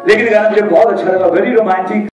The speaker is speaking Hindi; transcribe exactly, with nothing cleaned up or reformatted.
लेकिन गाना मुझे बहुत अच्छा लगा, वेरी रोमांटिक।